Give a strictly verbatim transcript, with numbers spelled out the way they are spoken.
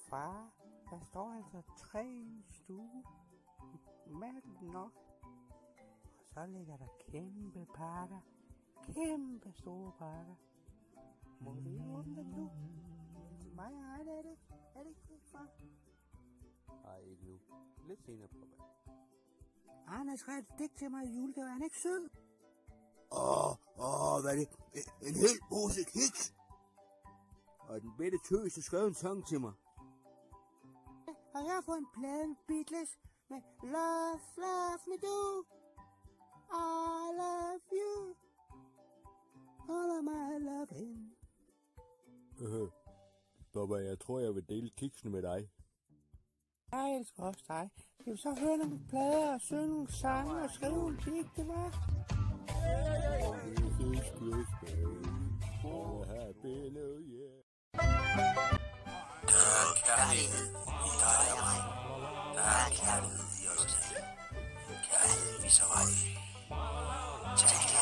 Far, der står altså tre i en stue. Mærkeligt nok. Og så ligger der kæmpe pakker. Kæmpe store pakker. Må vi åbne dem nu? Til mig, ej, det er det. Er det ikke det, far? Nej, ikke nu. Lidt senere, papa. Arne har skrevet et digt til mig i julegave. Er han ikke sød? Åh, åh, hvad er det? En hel pose kiks. Og den bedte tøs har skrevet en sang til mig. Og jeg har fået en plade med Beatles med Love, love me do. I love you. All of my loving. Øh, Baba, jeg tror, jeg vil dele kiksene med dig. Jeg elsker også dig. Jeg vil så høre nogle plader og synge nogle sange og skrive nogle digte, hva'? This is Christmas. For a happy new year. Der er kærlighed i dig og mig. Der er kærlighed i os tre. Kærlighed viser vej. Tag